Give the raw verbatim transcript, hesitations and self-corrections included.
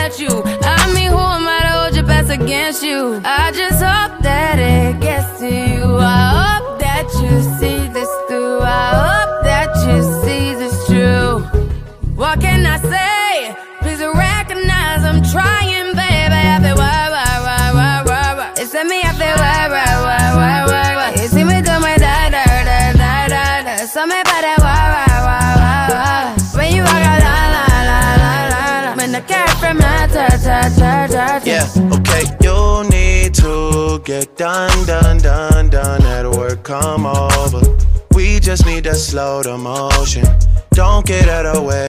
at you. I mean, who am I to hold your best against you? I just hope that it gets to you. I hope that you see this through. I hope that you see this true. What can I say? Please recognize I'm trying, baby. I feel why, why, why, why, why, why. It's me, I feel why, why, why, why, why, why. You see me do my da, da, da, da, da, da. So me by that why, why, why, why, why. When you walk out, la, la, la, la, la, la. When the cat from my ta, ta, ta, ta, ta. Yeah, okay, you need to get done, done, done, done. At work, come over. We just need to slow the motion. Don't get out of the way.